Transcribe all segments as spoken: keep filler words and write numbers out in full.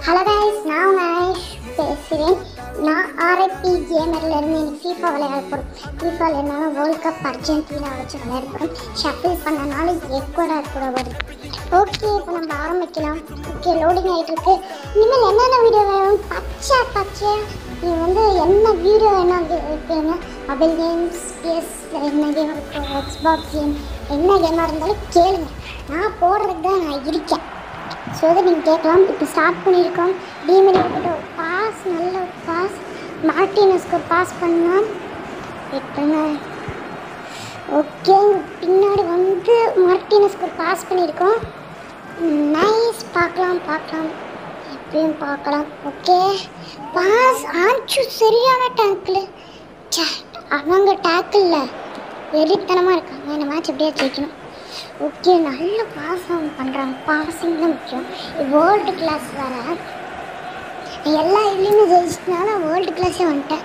Hello guys, நான் உங்கள் ஐஷ் பேசுகிறேன். நான் ஆர்ஐபி கேமர்லேருந்து எனக்கு ஃபீஃபா விளையாட போகிறோம். ஃபீஃபாவில் என்னன்னா வேர்ல்ட் கப் அர்ஜென்டினா வச்சு விளையாட போகிறோம். ஷஃபில் பண்ணனால எக்வடார் கூட வருது. ஓகே, இப்போ நம்ம ஆரம்பிக்கலாம். ஓகே, லோடிங் ஆகிட்டு இருக்கு. இனிமேல் என்னென்ன வீடியோ வேணும் பச்சை பச்சை நீ வந்து என்ன வீடியோ வேணும் கேளுங்க. மொபைல் கேம்ஸ், பிஎஸ்ல என்ன கேம் இருக்கும், எக்ஸ்பாக்ஸ் கேம், என்ன கேமாக இருந்தாலும் கேளுங்க. நான் போடுறதுக்கு தான் நான் இருக்கேன். ஸோ அதை நீங்கள் கேட்கலாம். இப்போ ஸ்டார்ட் பண்ணியிருக்கோம். டிமெரியோட பாஸ், நல்ல பாஸ், மார்டினஸ்க்கு பாஸ் பண்ணலாம். வெயிட் பண்ண. ஓகே, பின்னாடி வந்து மார்டினஸ்க்கு பாஸ் பண்ணியிருக்கோம். நைஸ், பார்க்கலாம் பார்க்கலாம் எப்படியும் பார்க்கலாம். ஓகே, பாஸ் ஆச்சு, சரியான டேக்கிள். சே, அவங்க டேக்கிளில் வெறித்தனமாக இருக்காங்க. இந்த மேட்ச் எப்படியா ஜெயிக்கணும். ஓகே, நல்ல பாஸ் அவங்க பண்ணுறாங்க. பாசிங் தான் முக்கியம். வேர்ல்டு கிளாஸ் வேறு. எல்லா இதுலேயுமே ஜெயிச்சிட்டனால வேர்ல்டு கிளாஸே வந்துட்டேன்.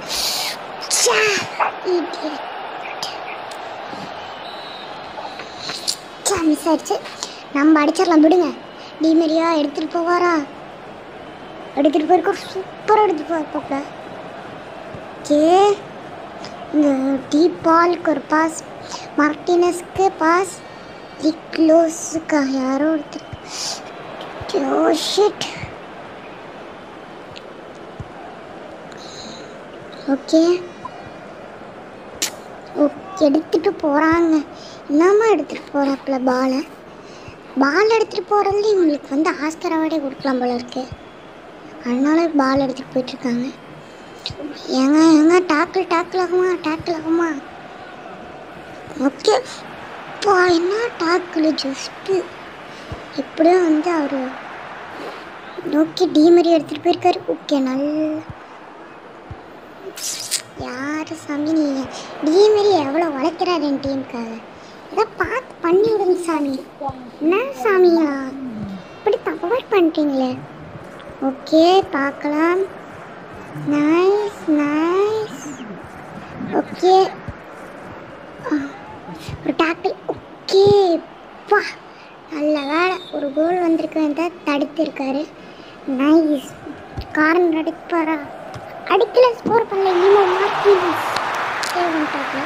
மிஸ் ஆயிடுச்சு. நம்ம அடிச்சிடலாம், விடுங்க. டிமெரியா எடுத்துகிட்டு போவாரா? எடுத்துகிட்டு போயிருக்கோம். சூப்பராக எடுத்துகிட்டு போயிருப்போம்ல. ஓகே, இந்த டீப் பாலுக்கு ஒரு பாஸ், மார்டினஸ்க்கு பாஸ், க்ளோஸுக்கா யாரோ ஒருத்தர். Oh shit. ஓகே ஓகே, எடுத்துகிட்டு போகிறாங்க. என்னம்மா எடுத்துகிட்டு போகிறாப்புல பாலை பால் எடுத்துகிட்டு போகிறதுல இவங்களுக்கு வந்து ஆஸ்கர் அவார்டே கொடுக்கலாம் போல இருக்கு. அதனால பால் எடுத்துகிட்டு போயிட்டுருக்காங்க. ஏங்க ஏங்க டாக்கிள் டாக்கிள் ஆகுமா டாக்கிள் ஆகுமா? ஓகே, அப்பா என்ன டாக்கிள் ஜஸ்ட்டு எப்படியும் வந்து அவர் நோக்கி டிமெரி எடுத்துகிட்டு போயிருக்காரு. ஓகே, நல்ல யார் சாமி நீங்கள் டிமெரி எவ்வளோ உழைக்கிறாரு என் டீமுக்காக. இதை பார்த்து பண்ணி விடுங்க சாமி. என்ன சாமியா இப்படி தப்பாக பண்ணிட்டீங்களே. ஓகே, பார்க்கலாம். Nice nice. ஓகே, ஒரு டாக்கிள். ஓகே, பா நல்ல வேலை, ஒரு கோல் வந்திருக்க தடுத்திருக்காரு. நைஸ். காரன் அடிப்பாரா? அடிக்கல, ஸ்கோர் பண்ணல. இமோ மார்டினஸ் சேவ் பண்ணிட்டாப்ல.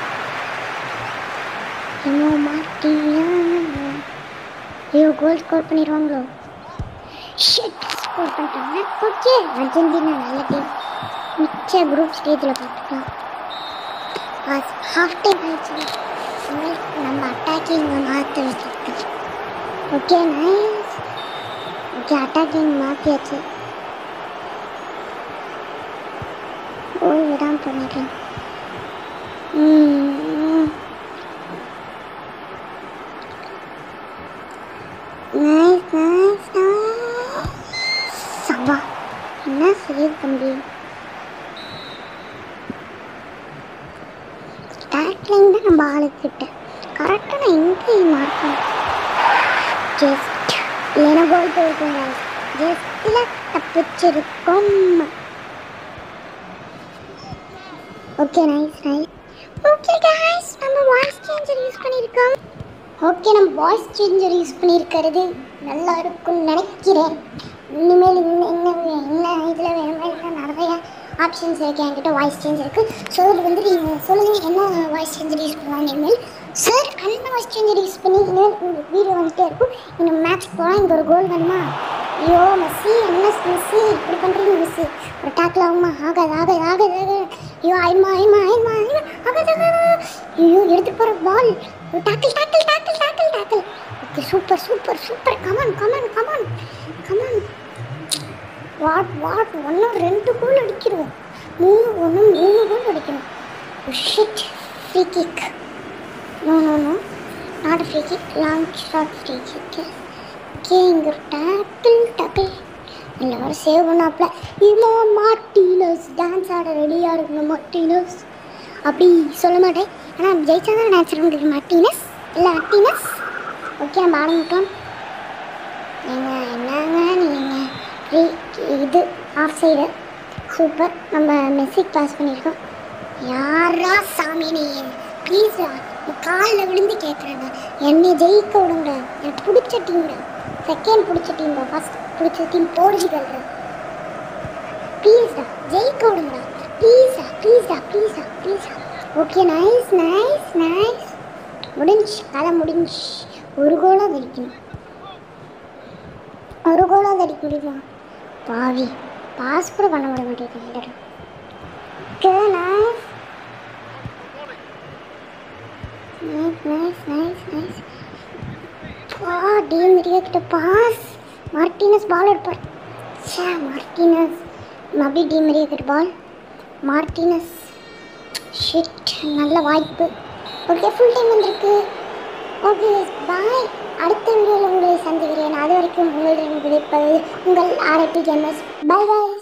இமோ மார்டினஸ் ஐயோ, கோல் ஸ்கோர் பண்ணிடுவாங்களோ? ஷிட், ஸ்கோர் பண்ணிட்டாங்க. ஓகே, அர்ஜென்டினா நல்ல டீம். மிச்ச குரூப் ஸ்டேஜில் பார்த்துக்கலாம். ஹாஃப் டைம் ஆயிடுச்சு. நம்ம அட்டாக்கிங் மாற்ற வச்சுருக்கோம். Okay, nice. ஓகே, அட்டாக்கிங் மாற்றியாச்சு. கோல் விடாமல் பண்ணிடலாம். நைஸ் நைஸ் சபா, என்ன சேவ் தம்பி. டேக்லிங் தான் நம்ம ஆளுக்கிட்ட கரெக்டாக நான் எங்கே மார்க்கணும். ஜஸ்ட் இல்லைன்னா கோல் போயிருக்கோங்க. ஜஸ்ட்டில் தப்பிச்சிருக்கோம். Okay, nice nice. Okay guys, நம்ம வாய்ஸ் சேஞ்சர் யூஸ் பண்ணியிருக்கோம். ஓகே, நம்ம வாய்ஸ் சேஞ்சர் யூஸ் பண்ணியிருக்கிறது நல்லா இருக்கும்னு நினைக்கிறேன். இனிமேல் இன்னும் என்ன என்ன இதில் வேணும் நிறைய ஆப்ஷன்ஸ் இருக்குது என்கிட்ட. வாய்ஸ் சேஞ்ச் இருக்குது. ஸோ இது வந்து நீங்கள் சொல்லுங்கள் என்ன வாய்ஸ் சேஞ்சர் யூஸ் பண்ணுவாங்க இனிமேல். சார், அந்த வாய்ஸ் சேஞ்சர் யூஸ் பண்ணி இனிமேல் உங்களுக்கு வீடியோ வந்துட்டே இருக்கும். இன்னும் மேட்ச் போனால் இங்கே ஒரு கோல் வேணுமா? ஐயோ மெஸ்ஸி, என்ன மெஸ்ஸி இப்படி பண்ணுறீங்க மெஸ்ஸி? ஒரு டேக்கில் ஆகுமா? ஆகாது ஆகாது ஆகாது ஆகாது. ஐயோ ஆயிடுமா ஆயிடுமா ஆயிடுமா ஆயிடுமா ஆகாது ஆகாது. ஐயோ எடுத்துகிட்டு போகிற ball. Tackle tackle tackle tackle tackle. Okay, super super super. Come on come on come on come on. What what ஒன்றும் ரெண்டு கோல் அடிக்கிறோம். மூணு ஒன்று மூணு கோல் அடிக்கணும். Shit, free kick. No no no not free kick, long shot free kick. Okay, இங்கே ஒரு tackle tackle இல்லை ஒரு சேவ் பண்ணாப்புல. இமோ மார்டினஸ் டான்ஸ் ஆட ரெடியாக இருக்கணும். மார்டினஸ் அப்படி சொல்ல மாட்டேன், ஆனால் ஜெயிச்சா தான் டான்ஸ் ஆட முடியும். மார்டினஸ் இல்லை மார்டினஸ். ஓகே, நம்ம ஆரம்பிக்கலாம். நீங்கள் என்னங்க நீங்கள் ஃப்ரீ இது ஆஃப் சைடு. சூப்பர், நம்ம மெஸ்ஸிக்கு பாஸ் பண்ணியிருக்கோம். யாரா சாமி நீ ப்ளீஸ் காலில் விழுந்து கேட்குறேங்க, என்னை ஜெயிக்க விடுங்க. எனக்கு பிடிச்ச டீம்டா, செகண்ட் பிடிச்ச டீம் தான். ஃபஸ்ட் பிடிச்ச டீம் போர்ச்சுகல். ப்ளீஸ்டா ஜெயிக்க விடுங்கடா ப்ளீஸ்டா ப்ளீஸ்டா ப்ளீஸ்டா ப்ளீஸ்டா. Okay nice nice nice. முடிஞ்சு கதை முடிஞ்சு. ஒரு கோலாக அடிக்கணும், ஒரு கோலாக அடிக்க முடியுமா? பாவி பாஸ் கூட பண்ண விட மாட்டேங்குது. Okay nice nice nice nice nice. ஆ டி மரியா கிட்ட பாஸ். மார்டினஸ் பால் எடுப்பார். சே மார்டினஸ் மறுபடியும் டி மரியா கிட்ட பால். மார்டினஸ் ஷிட் நல்ல வாய்ப்பு. ஓகே ஃபுல் டைம் வந்திருக்கு. Okay bye. அடுத்த வீடியோவில் உங்களை சந்திக்கிறேன். அது வரைக்கும் உங்களிடம் விடைப்பது உங்கள் ஆர்ஐபி கேமர்ஸ். Bye bye.